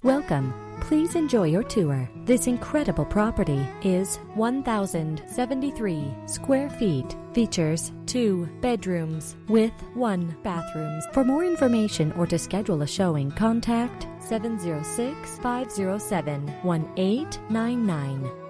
Welcome. Please enjoy your tour. This incredible property is 1,073 square feet. Features 2 bedrooms with 1 bathroom. For more information or to schedule a showing, contact 706-507-1899.